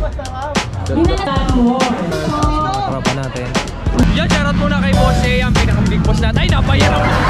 Tropa natin. Yan, shoutout muna kay Boss A, ang pinaka-big boss natin. Ay, napayaran mo.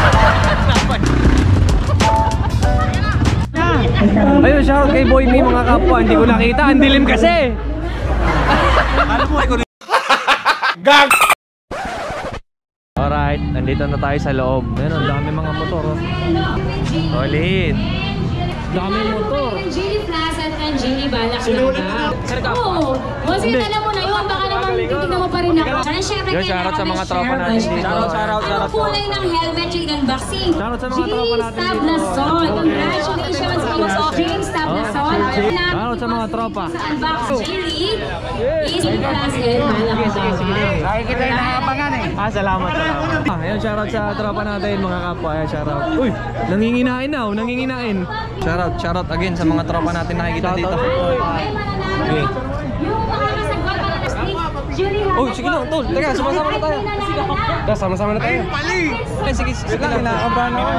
Ayun, shoutout kay Boy May, mga kapwa. Hindi ko nakita, ang dilim kasi. Alam mo, ikaw rin. Gag! Alright, nandito na tayo sa loob. Ayun, ang dami mga motor. Solid. Dami motor. Gili Plaza at Gili Balak na. Oo. Kasi alam mo na yun, baka naman titignan mo pa rin ako. Sana syempre shoutout sa mga tropa natin dito. Shoutout. Ang kulay ng helmet yung unboxing. Shoutout sa mga tropa natin dito. Tablason. Congratulations sa James Tablason. Shoutout sa mga tropa. Sa unboxing Gili is Plaza and Balak. Lagi kita yung nakapangan eh. Salamat. Ayan, shoutout sa tropa natin, mga kapwa. Ayan, shoutout. Uy, nanginginain na, nanginginain. Shoutout again sa mga tropa natin nakikita dito. Okay. Oh, sige na, tol. Teka, sama-sama na tayo. Sama-sama na tayo. Ay, pali! Sige lang, kinakabahan ako.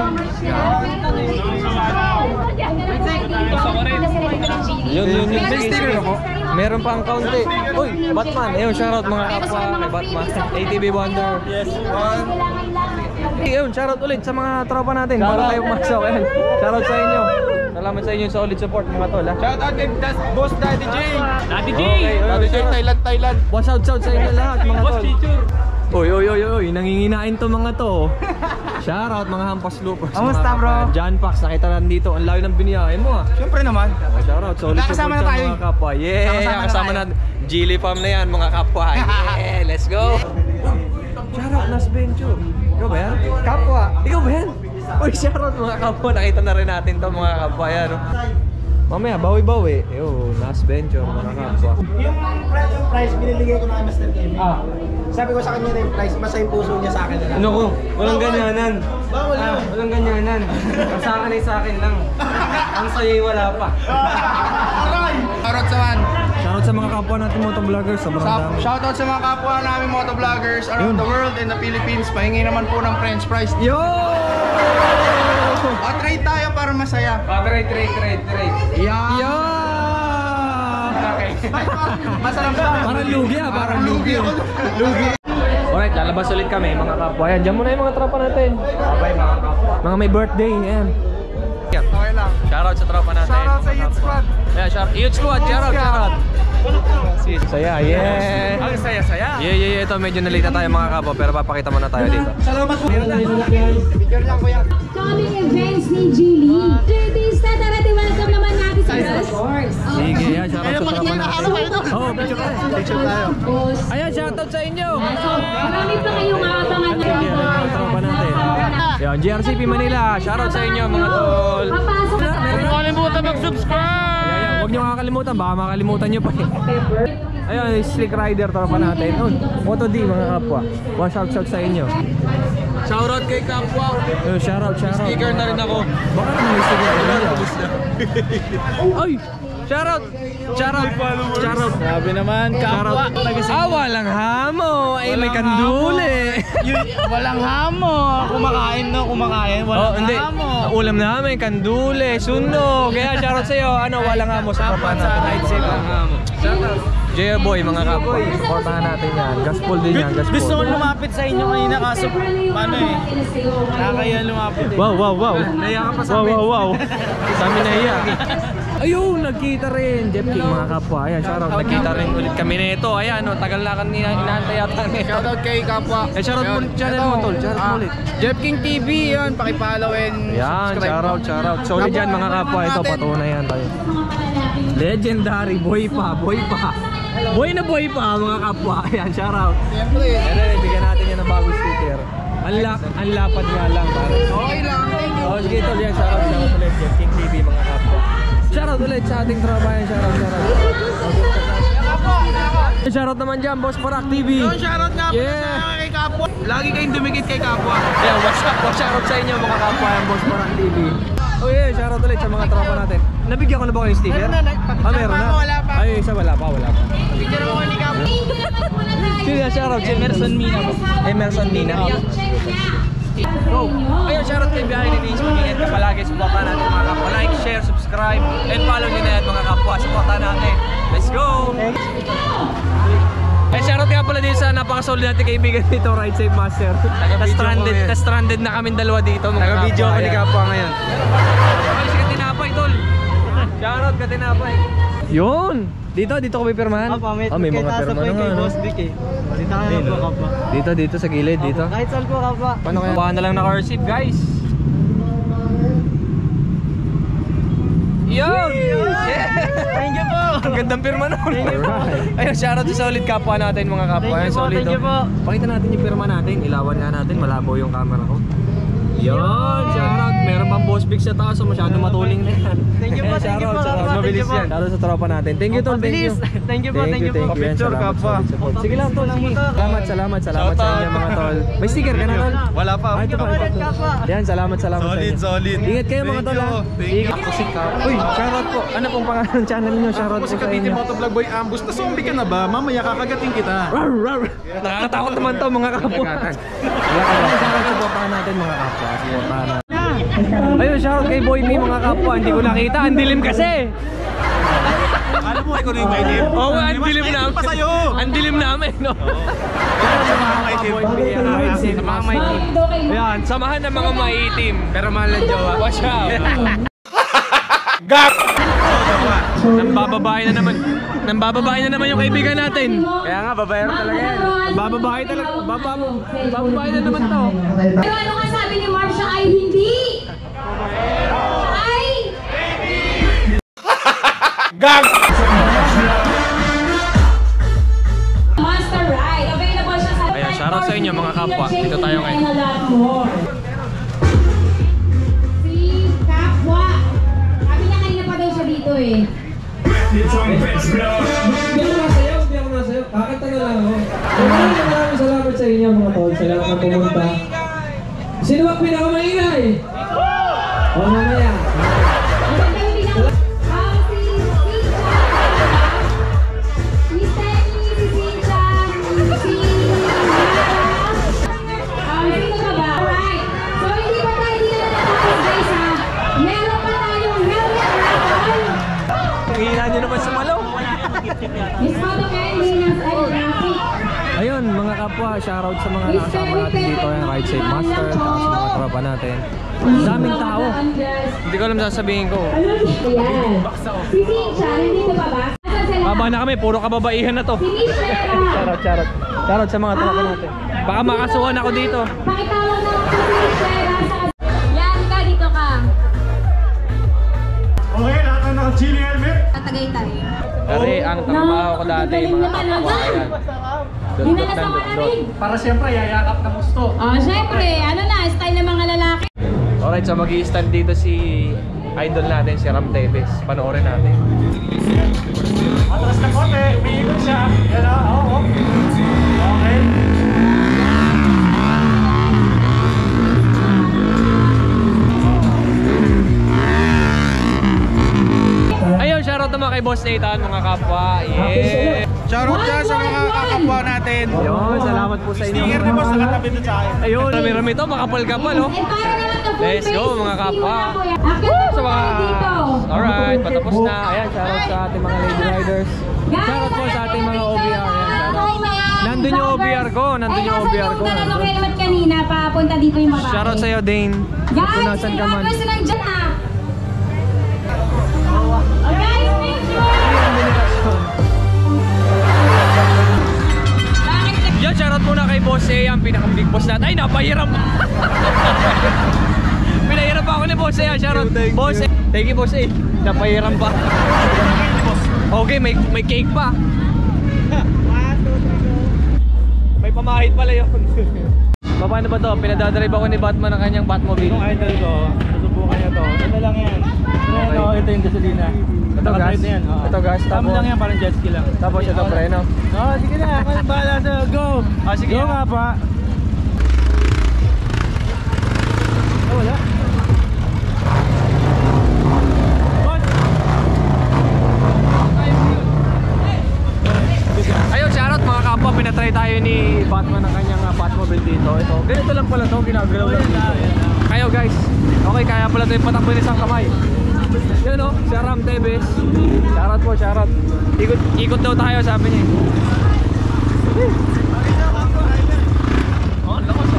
Yun. May sticker na po. Meron pa ang kaunti. Uy, Batman. Ayun, shoutout mga kapwa kay Batman. ATV Wonder. Yes, one. Ayun, shoutout ulit sa mga tropa natin. Para tayo pumasok. Ayun, shoutout sa inyo. Salamat sa inyo sa solid support, mga tol. Shoutout kay Boss Daddy J. Daddy J! Daddy J, Thailand. Shout sa inyo lahat, mga tol. Uy, nanginginain to mga to. Shoutout mga hampas loopers. Kamusta, bro? John Pax, nakita lang dito. Ang layo ng biniyahin mo, ah. Siyempre naman. Shoutout, solid support Kasama na sa tayo. mga kapwa. Yeah, kasama na. Gili Farm na yan, mga kapwa. Yeah, let's go. Shoutout, Nas Benjo. Ikaw ba yan? Kapwa. Ikaw ba yan? Uy, shoutout mga kapwa. Nakita na rin natin to, mga kapwa. Yan, no? Mamaya, bawi-bawi. Yo, Nas Benjo, mga kapwa. Yung price, binibigay ko na kay Mr. Kevin. Sabi ko sa kanya na yung price, mas yung puso niya sa akin na lang. Ano ko? Walang ganyanan. Bawal yun. Walang ganyanan. Ang sa akin ay sa akin lang. Ang sa'yo ay wala pa. Shoutout sa man. Shoutout sa mga kapwa natin motovloggers. Sobrang dami. Shoutout sa mga kapwa namin motovloggers around the world and the Philippines. Pahingi naman po ng French fries. Yo! Trade tayo para masaya. Trade. Yeah. Yo! Masarap ba? Parang lugi ah. Parang lugi. Alright, lalabas ulit kami mga kapwa. Ayan, dyan muna yung mga tropa natin. Bye mga kapwa. Mga may birthday. Ayan. Okay lang. Shoutout sa tropa natin. Shoutout sa Youth Squad. Yeah, Youth Squad. Shoutout. Saya, yeah. Ang saya-saya. Yeah. Ito medyo nalita tayo mga kapwa. Pero papakita muna tayo dito. Salamat po. Picture lang kuya. Coming events ni Gili. Artista, tara, welcome naman natin sa Sports. Sige, yan. Shoutout sa tropa natin. Oh, picture tayo. Ayan, shoutout sa inyo. Marami pa kayong abangan na Tropa natin. Yan, GRCP Manila. Shoutout sa inyo mga tol. papasok na tayo. Huwag kalimutan mag-subscribe. Huwag nyo kakalimutan, baka makalimutan nyo pa eh. Ayun, Slick Rider, tropa natin. Moto D mga kapwa. One shout sa inyo. Shoutout kay kapwa. Shoutout. Sticker na rin ako. Baka naman may sticker na rin. Ay! Shoutout. Sabi naman, kapwa. Walang hamo. Ay, may kanduli. Walang hamo. Kumakain. Walang hamo. Ulam namin, kanduli, sunog. Kaya shoutout sa'yo. Walang hamo sa tropa natin. Ride safe ang hamo. Shoutout. J-Boy mga kapwa. Supportahan natin yan. Gaspol din yan. Gusto ko lumapit sa inyo kanina kaso nakakaya lumapit eh. Wow. Naiya ka pa sa amin. Wow. Sa amin naiya. Ayun, nagkita rin. Jeff King mga kapwa. Ayan, shoutout. Nagkita rin ulit kami nito. Ayan, tagal na kanina inaantay yata nito. Shoutout kay kapwa. Shoutout mo ulit channel mo tol. Shoutout mo ulit. Jeff King TV yun. Pakipollow and Ayan, subscribe. shoutout. Solid yan mga kapwa. Ito, patunay yan tayo. Legendary. Boy pa. Boy na mga kapwa. Ayan, shoutout. Siyempre. Ayan, bigyan natin yan ng bagong sticker. Ang lapad nga lang pare. Okay lang. Thank you. Sige tol, yan. Shoutout ulit. Jeff King TV mga kapwa. Shoutout ulit sa ating tropa yan. Shoutout naman dyan, Boss Parak TV. Yung shoutout nga po sa kay kapwa. Lagi kayong dumikit kay kapwa. Yeah, what's up? Shoutout sa inyo mga kapwa yan, Boss Parak TV. Oh yeah, shoutout ulit sa mga tropa natin. Nabigyan ko na ba kayo yung sticker? Meron na. Wala pa. Ay, isa wala pa. Picture mo ni kapwa. Sige, shoutout si Emerson Mina. Emerson Mina. Go! Ayun, shoutout kay Behind the Scenes. Mag-ingat ka palagi. Supportan natin mga kapwa. Like, share, subscribe, and follow nyo na yan mga kapwa. Supportan natin. Let's go! Eh, shoutout nga pala din sa napakasolid natin kaibigan dito, Ride Safe Master. Na-stranded na kami dalawa dito. Naka-video ako ni Kapwa ngayon. Ay, si Katinapay, tol. Shoutout, Katinapay. Yun! Dito kami pirmahan. May mga pirmahan nga, no? Dito kaya po, Kapwa. Dito sa gilid, dito. Kahit saan po, Kapwa. Paano kaya? Buha na lang na car seat, guys. Yun! Thank you po. Ang gandang pirma nun. Ayun, shoutout sa solid kapwa natin, mga kapwa. Thank you po, Solid, thank you po. Pakita natin yung pirma natin. Ilawan nga natin, malabo yung camera ko. Yun, shoutout. Meron pang boss big sa taas, so masyado matuling na yan. Thank you po, thank you po, Kapwa. Mabilis yan. Shoutout sa tropa natin. Thank you, tol. Thank you. Thank you po, thank you po. Yan, salamat, solid support. Sige lang, tol. Sige. Salamat sa inyo, mga tol. May sticker ka na, tol? Wala pa. Ito pa, ito. Yan, salamat sa inyo. Solid. Ingat kayo, mga tol, ha? Uy, shoutout po. Ano pong pangalan ng channel niyo? Shoutout po Si sa Cavite inyo. Motovlog Boy Ambush, na zombie ka na ba? Mamaya kakagating kita. Nakakatakot naman to, mga kapwa. Shoutout sa supportahan natin, mga kapwa. Supportahan natin. Ayun, shoutout kay Boy P, mga kapwa. Hindi ko nakita, ang dilim kasi. Alam mo, ikaw na yung maitim. Oo, ang dilim namin. pa sa'yo. Ang dilim namin, no? Sa mga maitim. Sa mga maitim. Ayan, samahan ng mga maitim. Pero mahal ng jowa. Watch out. Gap! Nambababae na naman yung kaibigan natin. Kaya nga, babayaro talaga yan. Bababae talaga. Bababae na naman to. Pero ano nga sabi ni Marv, siya ay hindi? Siya ay... Gap! Monster Ride. Available siya sa... Ayan, shoutout sa inyo, mga kapwa. Dito tayo ngayon. Si Kapwa. Sabi niya kanina pa daw siya dito eh. Hindi ako masayaw. Kakanta na lang ako. Maraming salamat sa inyo, mga tol. Salamat na pumunta. Sino ba pinakamaingay? O, mamaya. Ang ganda yung pinaka... Si Steny, si Cynthia, si... Sino ka ba? Alright. So, hindi pa tayo dito natapos, guys, ha? Meron pa tayong helmet raffle. Hihina nyo naman sa malaw. Miss Photo Candy ng graphic. Ayun, mga kapwa, shoutout sa mga nakasama natin dito. Yung Ride Safe Master, tapos sa mga tropa natin. Daming tao. Hindi ko alam sasabihin ko. Ayan. Si Cynthia, nandito pa ba? Asan sila? Baba na kami, puro kababaihan na to. Si Michelle. Shoutout sa mga tropa natin. Baka makasuhan ako dito. Pakitawag na ako si Michelle. Yan ka, dito ka. Okay, lahat na naka-chili helmet. Tatagay tayo. Kasi ang trabaho ko dati, mga kapwa. Ayan. Dinala sa malamig. Para siyempre, yayakap na gusto. Oh, syempre, ano na, style ng mga lalaki. Alright, so mag-i-stand dito si idol natin, si Ram Tevez. Panoorin natin. Atras na konti, umiikot siya. Yan o, oo. Okay. Ayun, shoutout naman kay Boss Nathan, mga kapwa. Yeah! Shoutout dyan sa mga kakapwa natin. Ayun, salamat po sa inyo. Sticker ni boss, nakatabi doon sa akin. Ayun, rami-rami to, makapal-kapal, oh. And para naman to full Let's go, mga kapwa. Akit Sa mga... dito. Alright, patapos na. Ayan, shoutout sa ating mga lady riders. Shoutout po sa ating mga OBR. Ayan, shoutout. Nandun yung OBR ko, nandun yung OBR ko. Ay, nasa yung helmet kanina, papunta dito yung babae. Shoutout sa'yo, Dane. Kung Guys, nasan ka man. may rappers nandiyan ah. Guys, picture! Bakit? Yan, shoutout muna kay Boss A, ang pinaka-big boss natin. Ay, napahiram! Pinahiram pa ako ni Boss A. Shoutout, Boss A. Thank you, Boss A. Napahiram pa. Okay, may cake pa. May pamahid pala yun. Paano ba to? Pinadadrive ako ni Batman ang kanyang Batmobile. Yung idol ko, susubukan niya to. Ito lang yan. Ito, ito yung gasolina. Ito gas? Nakadrive na yan, oo. Ito gas? Tama Tapos? lang yan, parang jet ski lang. Tapos ito preno. Oo, sige na. Ako yung bahala sa'yo. Go! Ah, sige. Go nga pa. Oh, wala. Ayun, shoutout mga kapwa. Pinatry tayo ni Batman ang kanyang Batmobile dito. Ito, ganito lang pala to. Ginagalaw lang dito. Kayo guys. Okay, kaya pala ito yung patakbo ng isang kamay. Yun o, si Aram Tebes. Shoutout po, shoutout. Ikot daw tayo, sabi niya. Oh, lakas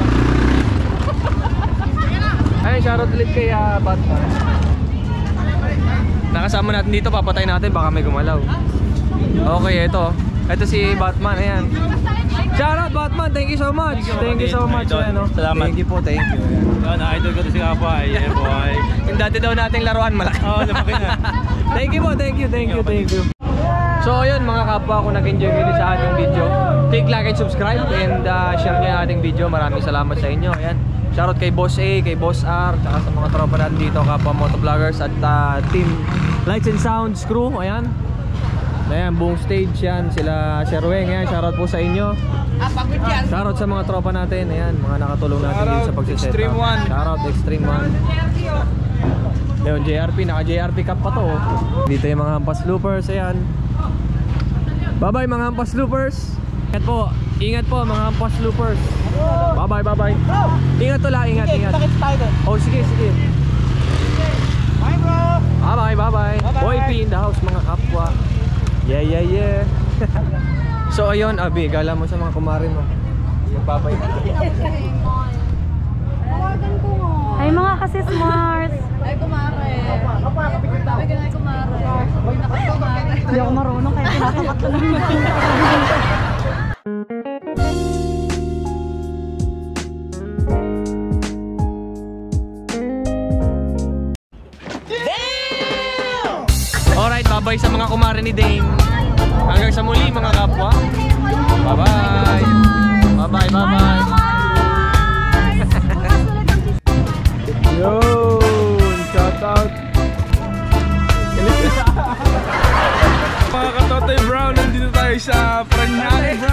ah. Ayun, shoutout ulit kay Batman. Nakasama natin dito, papatay natin, baka may gumalaw. Okay, ito. Ito si Batman, ayan. Shoutout Batman, thank you so much. Thank you so much. Ano? Salamat. Thank you po, thank you. Yan, idol ko to si Kapwa. Yeah, boy. Yung dati daw nating laruan, malaki. Oo, lumaki na. Thank you po, thank you. So ayun mga kapwa, kung nag-enjoy kayo sa ating video, click like and subscribe and share nyo yung ating video. Maraming salamat sa inyo. Ayan. Shoutout kay Boss A, kay Boss R, tsaka sa mga tropa natin dito, kapwa motovloggers at team Lights and Sounds crew. Ayan. Ayan, buong stage yan. Sila Sherweng, ayan. Shoutout po sa inyo. Shoutout sa mga tropa natin. Ayan, mga nakatulong natin dito sa pagsiset. Extreme One. Shoutout Extreme One. Ayun, JRP, naka JRP cup pa to. Dito yung mga hampas loopers, ayan. Bye bye mga hampas loopers. Ingat po mga hampas loopers. Bye bye. Ingat to lang, ingat. Oh sige. Bye bye. Boy P in the house mga kapwa. Yeah. So ayun, Abi, gala mo sa mga kumarin mo. Magpapay na. Ay mga kasi-smart. Ay, kumare. Ay, ganay kumare. Ay, nakakumare. Hindi ako marunong kaya kinakakat lang. Alright, bye-bye sa mga kumare ni Dane. Hanggang sa muli mga kapwa. Bye-bye. Bye-bye. Yun, shout out. Mga katotoy brown, nandito tayo sa Parañaque, bro.